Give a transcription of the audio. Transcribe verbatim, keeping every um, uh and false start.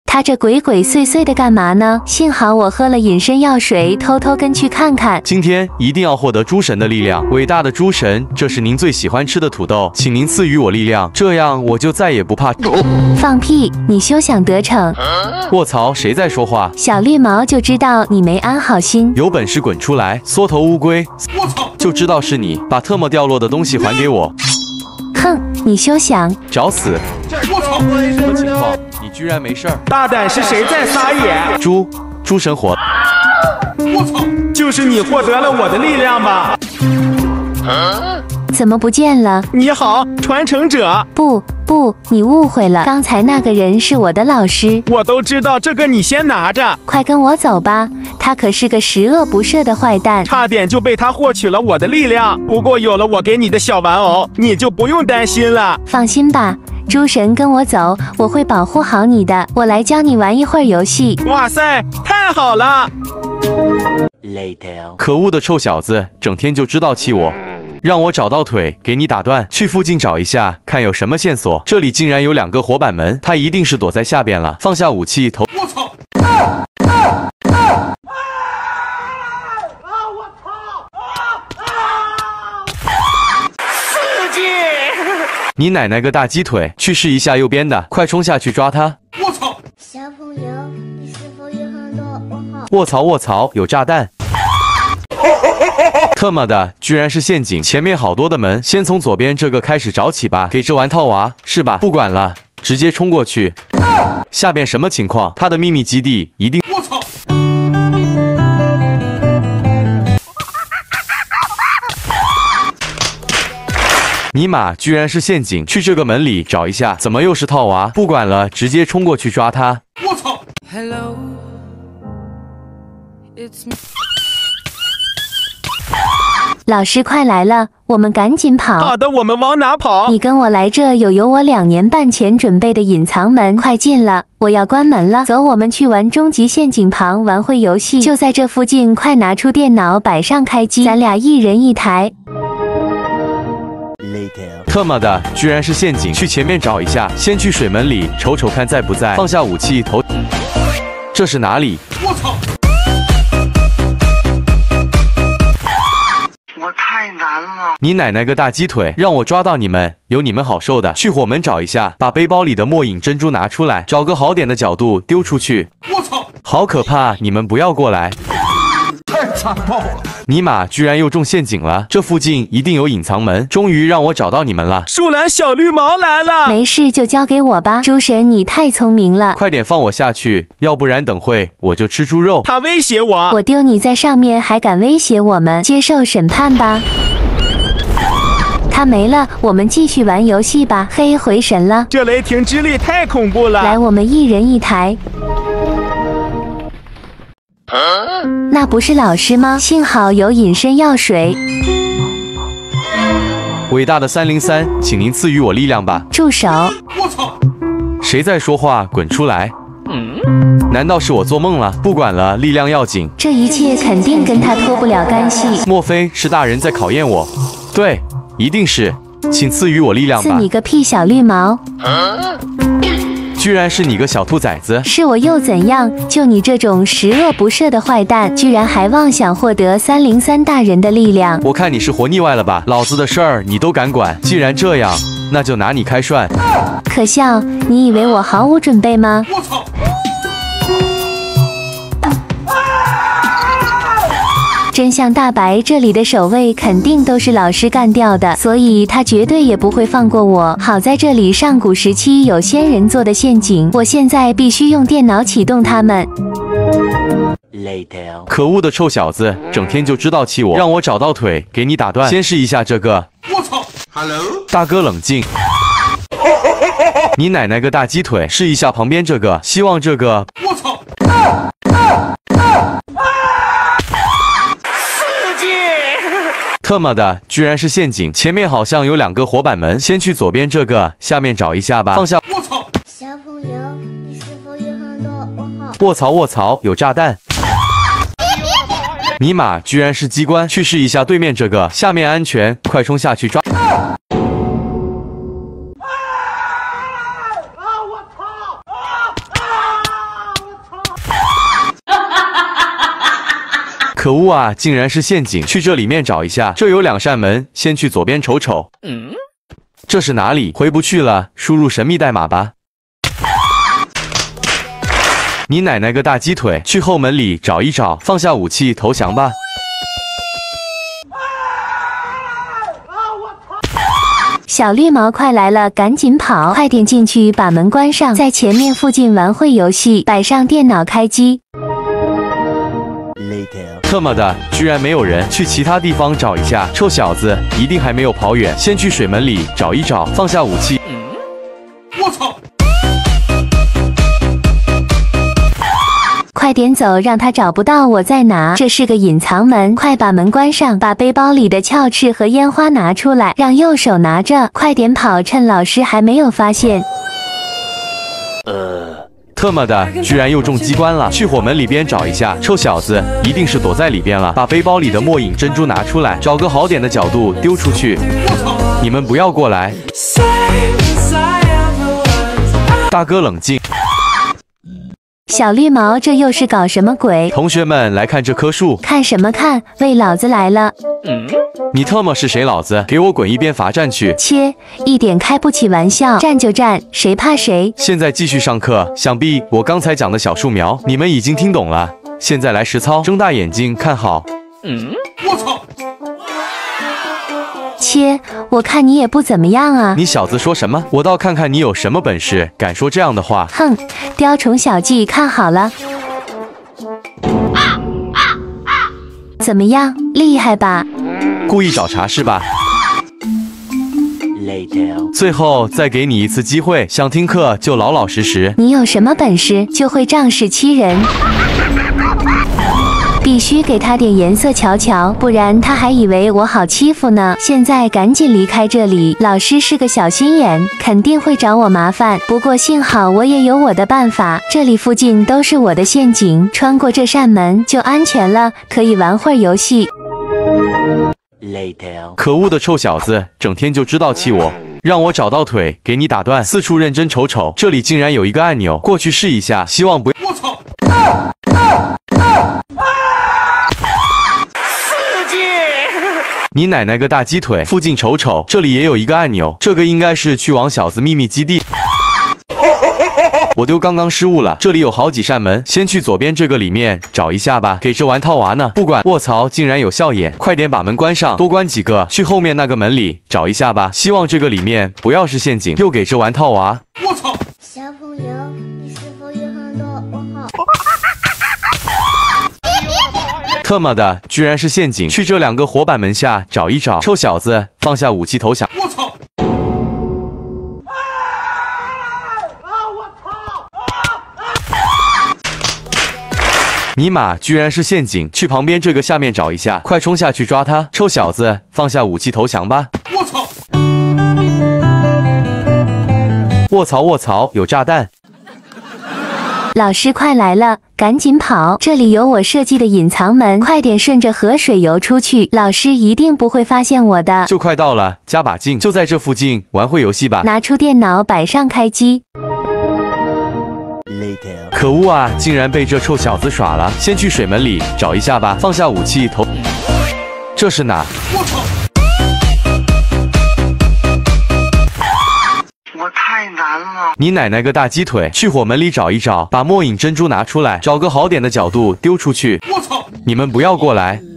他这鬼鬼祟祟的干嘛呢？幸好我喝了隐身药水，偷偷跟去看看。 今天一定要获得诸神的力量，伟大的诸神，这是您最喜欢吃的土豆，请您赐予我力量，这样我就再也不怕。 放屁！你休想得逞！ 卧槽，谁在说话？ 小绿毛就知道你没安好心， 有本事滚出来，缩头乌龟！我操，就知道是你，把特么掉落的东西还给我！ 哼，你休想！ 找死！我操，什么情况？你居然没事儿？ 大胆是谁在撒野？ 猪，猪神火！ 我操，就是你获得了我的力量吧？ 怎么不见了？ 你好，传承者。 不不，你误会了，刚才那个人是我的老师。 我都知道，这个你先拿着。 快跟我走吧，他可是个十恶不赦的坏蛋， 差点就被他获取了我的力量。不过有了我给你的小玩偶，你就不用担心了。 放心吧，诸神跟我走，我会保护好你的。我来教你玩一会儿游戏。 哇塞，太好了！ Later， 可恶的臭小子，整天就知道气我。让我找到腿，给你打断。去附近找一下，看有什么线索。这里竟然有两个活板门，他一定是躲在下边了。放下武器，投。我操！啊啊啊啊！我操！啊啊！刺激！你奶奶个大鸡腿！去试一下右边的，快冲下去抓他！我操！ 小朋友，你是否有很多问号？ 卧槽卧槽，有炸弹！特么的，居然是陷阱！前面好多的门，先从左边这个开始找起吧。给这玩套娃是吧？不管了，直接冲过去。下边什么情况？他的秘密基地一定……我操！尼玛，居然是陷阱！去这个门里找一下，怎么又是套娃？不管了，直接冲过去抓他！我操 Hello, it's me. 老师快来了，我们赶紧跑。 好的，我们往哪跑？ 你跟我来，这有有我两年半前准备的隐藏门，快进了，我要关门了。走，我们去玩终极陷阱旁玩会游戏，就在这附近，快拿出电脑摆上开机，咱俩一人一台。 特么的，居然是陷阱！去前面找一下，先去水门里瞅瞅看在不在。放下武器，投。这是哪里？我操！ 我太难了！ 你奶奶个大鸡腿！让我抓到你们，有你们好受的！去火门找一下，把背包里的末影珍珠拿出来，找个好点的角度丢出去。我操！好可怕！你们不要过来！ 太残暴了！ 尼玛，居然又中陷阱了！这附近一定有隐藏门，终于让我找到你们了！ 树懒小绿毛来了！ 没事就交给我吧，猪神你太聪明了！ 快点放我下去，要不然等会我就吃猪肉！ 他威胁我， 我丢你在上面还敢威胁我们？接受审判吧！他没了，我们继续玩游戏吧。嘿，回神了！ 这雷霆之力太恐怖了！ 来，我们一人一台。那不是老师吗？幸好有隐身药水。 伟大的三零三，请您赐予我力量吧！ 住手！ 我操！谁在说话？滚出来！难道是我做梦了？不管了，力量要紧。 这一切肯定跟他脱不了干系。 莫非是大人在考验我？对，一定是。请赐予我力量吧！ 赐你个屁，小绿毛！ 居然是你个小兔崽子！ 是我又怎样？就你这种十恶不赦的坏蛋，居然还妄想获得三零三大人的力量！ 我看你是活腻歪了吧？老子的事儿你都敢管？既然这样，那就拿你开涮！ 可笑，你以为我毫无准备吗？我操！真相大白，这里的守卫肯定都是老师干掉的，所以他绝对也不会放过我。好在这里上古时期有仙人做的陷阱，我现在必须用电脑启动它们。 Later， 可恶的臭小子，整天就知道气我！让我找到腿，给你打断。先试一下这个。我操 ！Hello， 大哥冷静。你奶奶个大鸡腿！试一下旁边这个，希望这个。我操！啊啊啊特么的，居然是陷阱！前面好像有两个活板门，先去左边这个，下面找一下吧。放下！我操！ 小朋友，你是否有很多问号？ 卧槽卧槽，有炸弹！尼玛，居然是机关！去试一下对面这个，下面安全，快冲下去抓！啊！啊！我操！啊！ 可恶啊，竟然是陷阱！去这里面找一下，这有两扇门，先去左边瞅瞅。嗯，这是哪里？回不去了，输入神秘代码吧。你奶奶个大鸡腿！去后门里找一找，放下武器投降吧。 小绿毛快来了，赶紧跑！快点进去，把门关上，在前面附近玩会游戏，摆上电脑开机。 特么的，居然没有人！去其他地方找一下，臭小子，一定还没有跑远。先去水门里找一找，放下武器。我操！ 快点走，让他找不到我在哪。这是个隐藏门，快把门关上，把背包里的鞘翅和烟花拿出来，让右手拿着，快点跑，趁老师还没有发现。 呃，特么的，居然又中机关了！去火门里边找一下，臭小子，一定是躲在里边了。把背包里的末影珍珠拿出来，找个好点的角度丢出去。你们不要过来！大哥冷静。 小绿毛，这又是搞什么鬼？ 同学们来看这棵树。 看什么看？喂，老子来了！ 嗯，你特么是谁？老子给我滚一边罚站去！ 切，一点开不起玩笑，站就站，谁怕谁？ 现在继续上课。想必我刚才讲的小树苗，你们已经听懂了。现在来实操，睁大眼睛看好。嗯，我操！ 切，我看你也不怎么样啊！ 你小子说什么？我倒看看你有什么本事，敢说这样的话！ 哼，雕虫小技，看好了。怎么样，厉害吧？ 故意找茬是吧？最后再给你一次机会，想听课就老老实实。 你有什么本事，就会仗势欺人。必须给他点颜色瞧瞧，不然他还以为我好欺负呢。现在赶紧离开这里，老师是个小心眼，肯定会找我麻烦。不过幸好我也有我的办法，这里附近都是我的陷阱，穿过这扇门就安全了，可以玩会儿游戏。 可恶的臭小子，整天就知道气我，让我找到腿给你打断。四处认真瞅瞅，这里竟然有一个按钮，过去试一下，希望不要。我操！啊啊啊你奶奶个大鸡腿！附近瞅瞅，这里也有一个按钮，这个应该是去往小子秘密基地。我丢刚刚失误了，这里有好几扇门，先去左边这个里面找一下吧。给这玩套娃呢，不管。卧槽，竟然有笑眼！快点把门关上，多关几个。去后面那个门里找一下吧，希望这个里面不要是陷阱。又给这玩套娃！我操！ 小朋友，你是否有很多问号？ 特么的，居然是陷阱！去这两个火板门下找一找。臭小子，放下武器投降！我操！尼玛，居然是陷阱！去旁边这个下面找一下，快冲下去抓他！臭小子，放下武器投降吧！我操！卧槽卧槽，有炸弹！ 老师快来了，赶紧跑！这里有我设计的隐藏门，快点顺着河水游出去，老师一定不会发现我的。 就快到了，加把劲！就在这附近玩会游戏吧。 拿出电脑，摆上开机。 可恶啊，竟然被这臭小子耍了！先去水门里找一下吧。放下武器投。这是哪？我操！ 我太难了！ 你奶奶个大鸡腿！去火门里找一找，把末影珍珠拿出来，找个好点的角度丢出去。我操！你们不要过来！